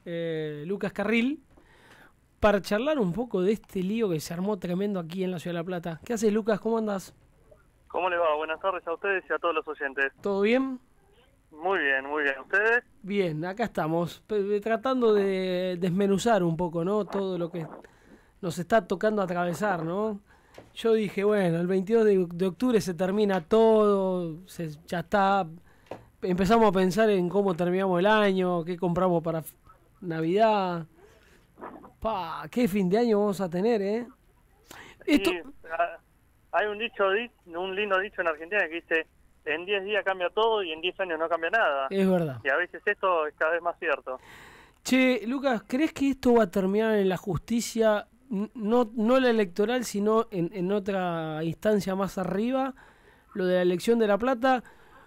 Lucas Carril, para charlar un poco de este lío que se armó tremendo aquí en la Ciudad de La Plata. ¿Qué haces, Lucas? ¿Cómo andas? ¿Cómo le va? Buenas tardes a ustedes y a todos los oyentes. ¿Todo bien? Muy bien, muy bien. ¿Ustedes? Bien, acá estamos, tratando de desmenuzar un poco, ¿no? Todo lo que nos está tocando atravesar, ¿no? Yo dije, bueno, el 22 de octubre se termina todo, ya está. Empezamos a pensar en cómo terminamos el año, qué compramos para Navidad. Qué fin de año vamos a tener, ¿eh? Esto, Sí, hay un lindo dicho en Argentina que dice, en 10 días cambia todo y en 10 años no cambia nada. es verdad. Y a veces esto es cada vez más cierto. Che, Lucas, ¿crees que esto va a terminar en la justicia, no la electoral, sino en otra instancia más arriba, lo de la elección de La Plata?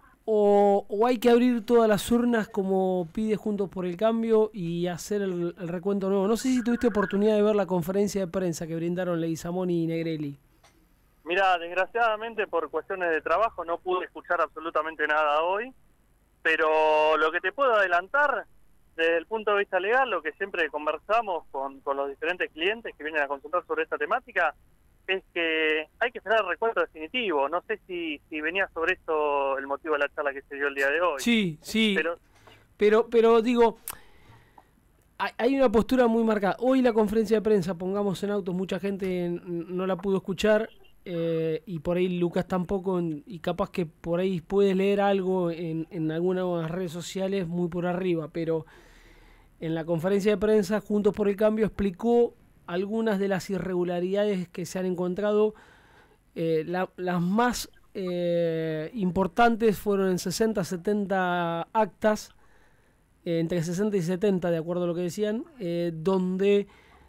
¿O hay que abrir todas las urnas como pide Juntos por el Cambio y hacer el recuento nuevo? No sé si tuviste oportunidad de ver la conferencia de prensa que brindaron Leguizamón y Negrelli. Mira, desgraciadamente por cuestiones de trabajo no pude escuchar absolutamente nada hoy, pero lo que te puedo adelantar desde el punto de vista legal, lo que siempre conversamos con los diferentes clientes que vienen a consultar sobre esta temática, es que hay que esperar el recuento definitivo. No sé si venía sobre esto el motivo de la charla que se dio el día de hoy. Sí, Pero pero digo, hay una postura muy marcada. Hoy la conferencia de prensa, pongamos en autos, mucha gente no la pudo escuchar, y por ahí Lucas tampoco, y capaz que por ahí puedes leer algo en algunas redes sociales muy por arriba, pero en la conferencia de prensa Juntos por el Cambio explicó algunas de las irregularidades que se han encontrado. Las más importantes fueron en 60-70 actas, entre 60 y 70 de acuerdo a lo que decían, donde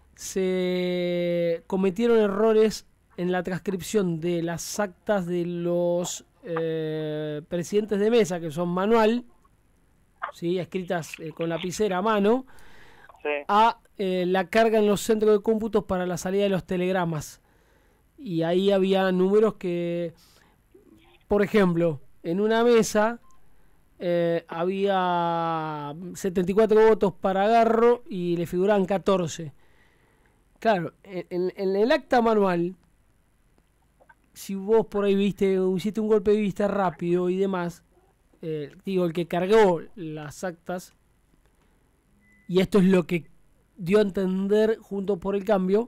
se cometieron errores en la transcripción de las actas de los presidentes de mesa, que son manual, ¿sí? Escritas con lapicera a mano, sí. a la carga en los centros de cómputos para la salida de los telegramas. Y ahí había números que, por ejemplo, en una mesa había 74 votos para Garro y le figuraban 14. Claro, en el acta manual, si vos por ahí hiciste un golpe de vista rápido y demás, el que cargó las actas, y esto es lo que dio a entender Juntos por el Cambio,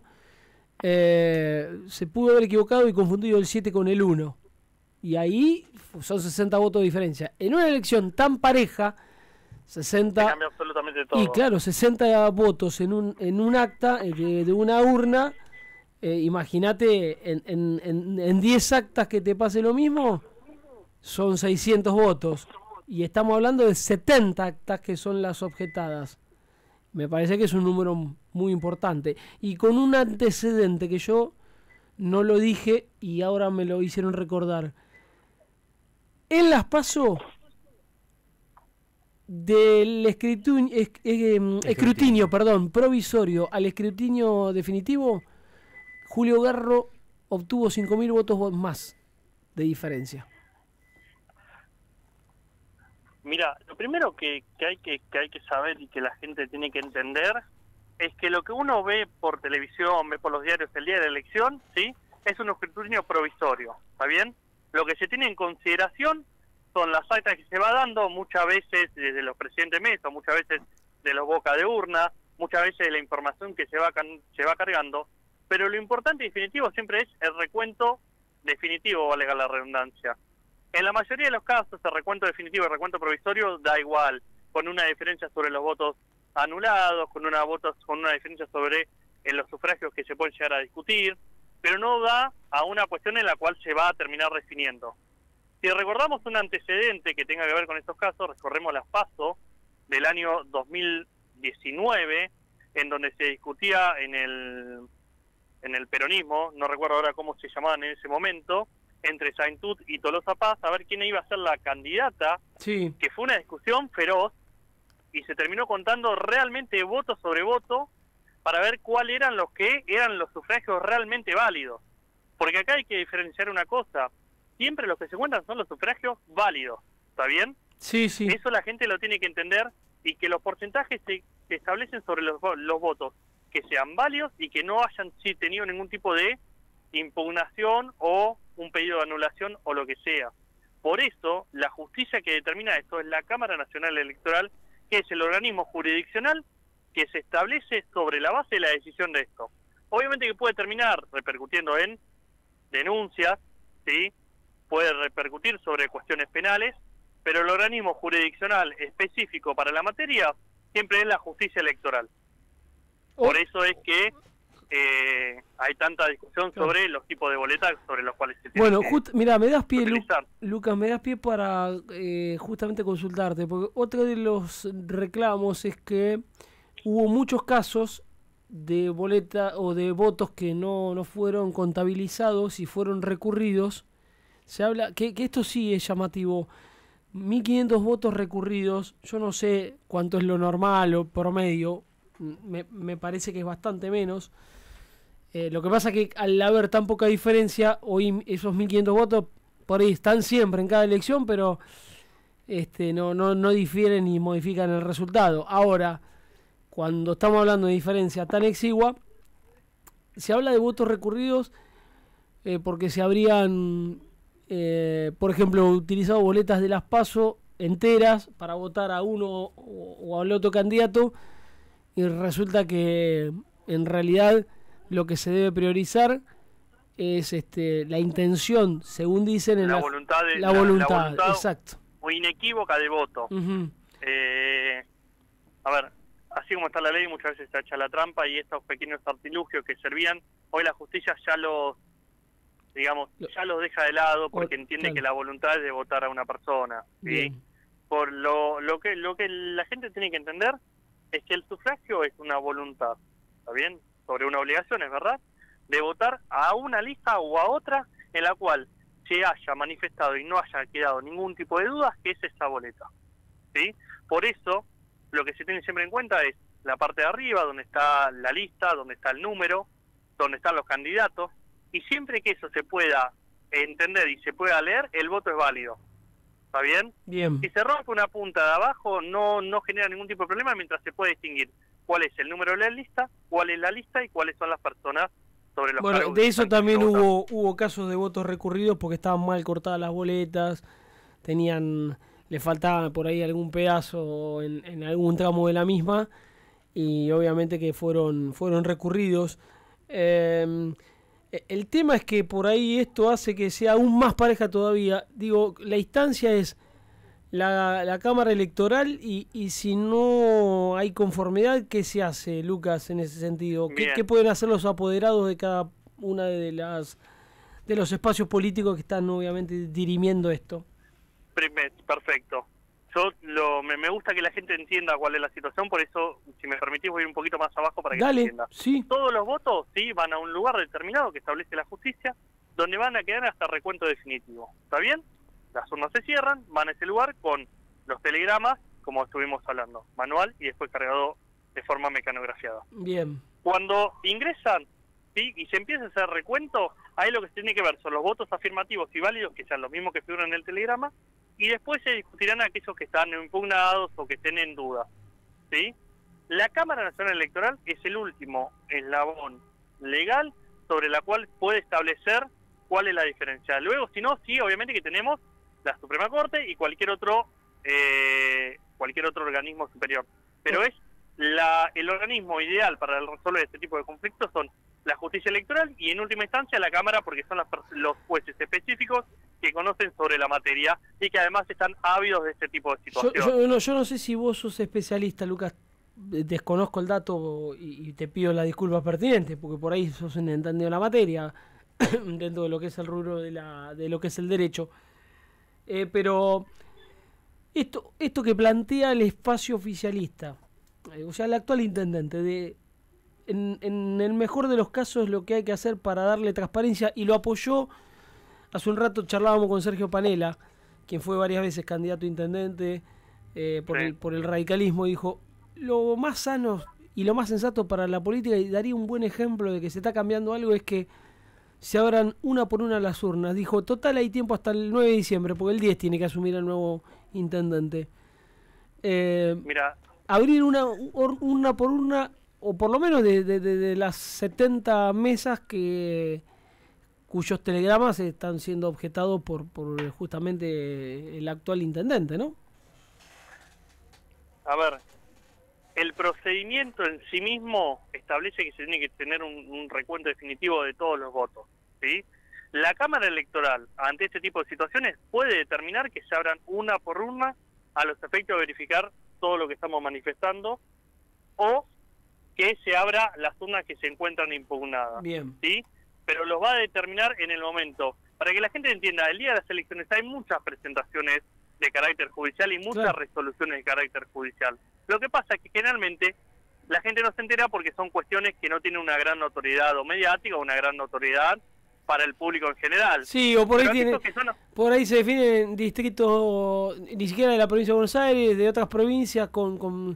se pudo haber equivocado y confundido el 7 con el 1. Y ahí son 60 votos de diferencia. En una elección tan pareja, 60... cambia absolutamente todo. Y claro, 60 votos en un acta de una urna. Imagínate, en 10 actas que te pase lo mismo, son 600 votos. Y estamos hablando de 70 actas que son las objetadas. Me parece que es un número muy importante. Y con un antecedente que yo no lo dije y ahora me lo hicieron recordar. En las PASO, del escrutinio provisorio al escrutinio definitivo, Julio Garro obtuvo 5.000 votos más de diferencia. Mira, lo primero que hay que saber y que la gente tiene que entender es que lo que uno ve por televisión, ve por los diarios el día de la elección, ¿sí? Es un escrutinio provisorio, ¿está bien? Lo que se tiene en consideración son las actas que se va dando, muchas veces desde los presidentes de mesa, muchas veces de los boca de urna, muchas veces de la información que se va cargando, pero lo importante y definitivo siempre es el recuento definitivo, valga la redundancia. En la mayoría de los casos, el recuento definitivo y el recuento provisorio da igual, con una diferencia sobre los votos anulados, con una diferencia sobre los sufragios que se pueden llegar a discutir, pero no da a una cuestión en la cual se va a terminar definiendo. Si recordamos un antecedente que tenga que ver con estos casos, recorremos las PASO del año 2019, en donde se discutía en el peronismo, no recuerdo ahora cómo se llamaban en ese momento, entre Saintut y Tolosa Paz, a ver quién iba a ser la candidata, Sí. Que fue una discusión feroz, y se terminó contando realmente voto sobre voto, para ver cuáles eran los sufragios realmente válidos. Porque acá hay que diferenciar una cosa, siempre los que se cuentan son los sufragios válidos, ¿está bien? Sí. Eso la gente lo tiene que entender, y que los porcentajes que se establecen sobre los votos que sean válidos y que no hayan tenido ningún tipo de impugnación o un pedido de anulación o lo que sea. Por eso, la justicia que determina esto es la Cámara Nacional Electoral, que es el organismo jurisdiccional que se establece sobre la base de la decisión de esto. Obviamente que puede terminar repercutiendo en denuncias, ¿sí? Puede repercutir sobre cuestiones penales, pero el organismo jurisdiccional específico para la materia siempre es la justicia electoral. Por eso es que hay tanta discusión sobre los tipos de boletas sobre los cuales se tiene mira, me das pie, Lucas, me das pie para justamente consultarte, porque otro de los reclamos es que hubo muchos casos de boleta o de votos que no fueron contabilizados y fueron recurridos. Se habla que esto sí es llamativo. 1.500 votos recurridos, yo no sé cuánto es lo normal o promedio, me parece que es bastante menos. Lo que pasa es que al haber tan poca diferencia, hoy esos 1.500 votos por ahí están siempre en cada elección, pero no difieren ni modifican el resultado. Ahora, cuando estamos hablando de diferencia tan exigua, se habla de votos recurridos porque se habrían, por ejemplo, utilizado boletas de las PASO enteras para votar a uno o al otro candidato, y resulta que en realidad lo que se debe priorizar es la intención, según dicen, en la voluntad, exacto, o inequívoca del voto. A ver, así como está la ley, muchas veces se echa la trampa, y estos pequeños artilugios que servían, hoy la justicia ya los deja de lado, porque entiende que la voluntad es de votar a una persona, ¿sí? Por lo que la gente tiene que entender es que el sufragio es una voluntad, ¿está bien? Sobre una obligación, es verdad, de votar a una lista o a otra en la cual se haya manifestado y no haya quedado ningún tipo de dudas que es esa boleta, ¿sí? Por eso, lo que se tiene siempre en cuenta es la parte de arriba, donde está la lista, donde está el número, donde están los candidatos, y siempre que eso se pueda entender y se pueda leer, el voto es válido. ¿Está bien? Bien. Si se rompe una punta de abajo, no genera ningún tipo de problema mientras se puede distinguir cuál es el número de la lista, cuál es la lista y cuáles son las personas sobre los cargos. Bueno, de eso también hubo casos de votos recurridos porque estaban mal cortadas las boletas, le faltaba por ahí algún pedazo en algún tramo de la misma, y obviamente que fueron recurridos. El tema es que por ahí esto hace que sea aún más pareja todavía. Digo, la instancia es la Cámara Electoral, y si no hay conformidad, ¿qué se hace, Lucas, en ese sentido? ¿Qué pueden hacer los apoderados de cada una de los espacios políticos que están obviamente dirimiendo esto? Perfecto. Me gusta que la gente entienda cuál es la situación, por eso, si me permitís, voy un poquito más abajo para que se entienda. Sí. Todos los votos van a un lugar determinado que establece la justicia, donde van a quedar hasta recuento definitivo. ¿Está bien? Las urnas se cierran, van a ese lugar con los telegramas, como estuvimos hablando, manual y después cargado de forma mecanografiada. Bien. Cuando ingresan, ¿sí?, y se empieza a hacer recuento, ahí lo que se tiene que ver son los votos afirmativos y válidos, que sean los mismos que figuran en el telegrama, y después se discutirán aquellos que están impugnados o que estén en duda, ¿sí? La Cámara Nacional Electoral es el último eslabón legal sobre la cual puede establecer cuál es la diferencia. Luego, si no, sí, obviamente que tenemos la Suprema Corte y cualquier otro organismo superior. Pero es el organismo ideal para resolver este tipo de conflictos son la justicia electoral y en última instancia la Cámara, porque son los jueces específicos que conocen sobre la materia y que además están ávidos de este tipo de situaciones. Yo no sé si vos sos especialista, Lucas, desconozco el dato y te pido la disculpa pertinente, porque por ahí sos un entendido de la materia dentro de lo que es el rubro de lo que es el derecho. Pero esto que plantea el espacio oficialista, o sea, el actual intendente, en el mejor de los casos, lo que hay que hacer para darle transparencia, y lo apoyó, hace un rato charlábamos con Sergio Panela, quien fue varias veces candidato a intendente por el radicalismo, y dijo, lo más sano y lo más sensato para la política, y daría un buen ejemplo de que se está cambiando algo, es que se abran una por una las urnas. Dijo, total, hay tiempo hasta el 9 de diciembre, porque el 10 tiene que asumir el nuevo intendente. Mira, abrir una por una, o por lo menos de las 70 mesas cuyos telegramas están siendo objetados por justamente el actual intendente, ¿no? A ver, el procedimiento en sí mismo establece que se tiene que tener un recuento definitivo de todos los votos, ¿sí? La Cámara Electoral, ante este tipo de situaciones, puede determinar que se abran una por una a los efectos de verificar todo lo que estamos manifestando, o que se abra las urnas que se encuentran impugnadas. Bien. ¿Sí? Pero los va a determinar en el momento. Para que la gente entienda, el día de las elecciones hay muchas presentaciones de carácter judicial y muchas resoluciones de carácter judicial. Lo que pasa es que generalmente la gente no se entera porque son cuestiones que no tienen una gran notoriedad o mediática o una gran notoriedad para el público en general. Sí, o por ahí por ahí se definen distritos, ni siquiera de la provincia de Buenos Aires, de otras provincias con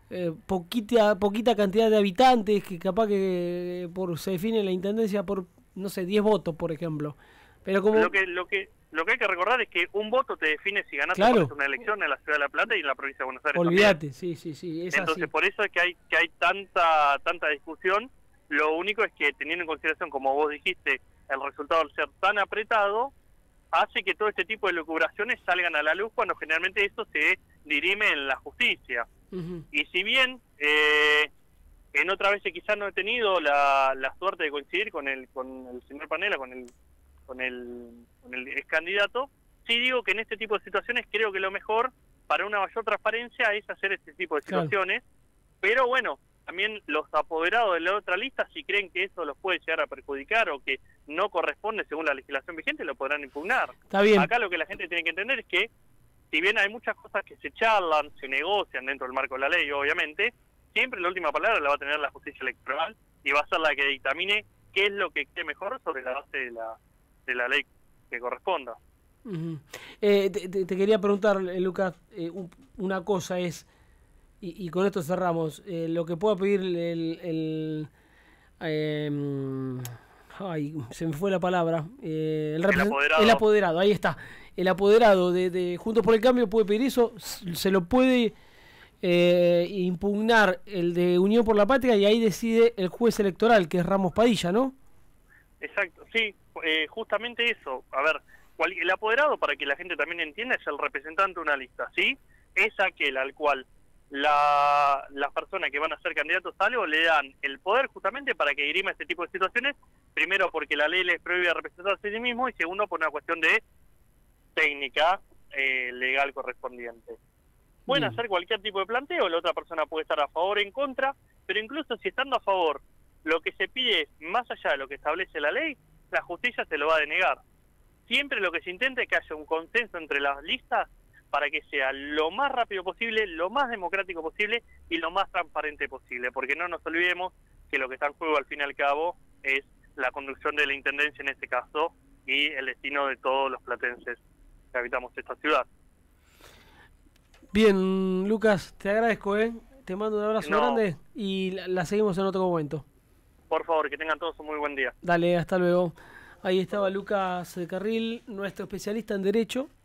poquita cantidad de habitantes, que capaz que se define la intendencia por, no sé, 10 votos, por ejemplo. Pero como lo que hay que recordar es que un voto te define si ganaste una elección en la ciudad de La Plata y en la provincia de Buenos Aires. Olvídate, también. sí, es entonces así. Por eso es que hay tanta discusión. Lo único es que, teniendo en consideración, como vos dijiste, el resultado al ser tan apretado, hace que todo este tipo de lucubraciones salgan a la luz cuando generalmente eso se dirime en la justicia. Y si bien en otras veces quizás no he tenido la suerte de coincidir con el señor Panela, con el ex candidato, sí digo que en este tipo de situaciones creo que lo mejor para una mayor transparencia es hacer este tipo de situaciones. Pero bueno, también los apoderados de la otra lista, si creen que eso los puede llegar a perjudicar o que no corresponde según la legislación vigente, lo podrán impugnar. Está bien. Acá lo que la gente tiene que entender es que, si bien hay muchas cosas que se charlan, se negocian dentro del marco de la ley, obviamente, siempre la última palabra la va a tener la justicia electoral y va a ser la que dictamine qué es lo que quede mejor sobre la base de la ley que corresponda. Te quería preguntar, Lucas, una cosa es, y con esto cerramos, lo que pueda pedir se me fue la palabra, el apoderado, ahí está. El apoderado de Juntos por el Cambio puede pedir eso, se lo puede impugnar el de Unión por la Patria y ahí decide el juez electoral, que es Ramos Padilla, ¿no? Exacto, sí, justamente eso. A ver, el apoderado, para que la gente también entienda, es el representante de una lista, ¿sí? Es aquel al cual las personas que van a ser candidatos a algo le dan el poder justamente para que dirima este tipo de situaciones, primero porque la ley les prohíbe representarse a sí mismo y segundo por una cuestión de técnica legal correspondiente. Pueden hacer cualquier tipo de planteo, la otra persona puede estar a favor o en contra, pero incluso si estando a favor, lo que se pide es más allá de lo que establece la ley, la justicia se lo va a denegar. Siempre lo que se intenta es que haya un consenso entre las listas para que sea lo más rápido posible, lo más democrático posible y lo más transparente posible, porque no nos olvidemos que lo que está en juego al fin y al cabo es la conducción de la intendencia en este caso y el destino de todos los platenses que habitamos esta ciudad. Bien, Lucas, te agradezco, te mando un abrazo grande y la seguimos en otro momento. Por favor, que tengan todos un muy buen día. Dale, hasta luego. Ahí estaba Lucas Carril, nuestro especialista en Derecho.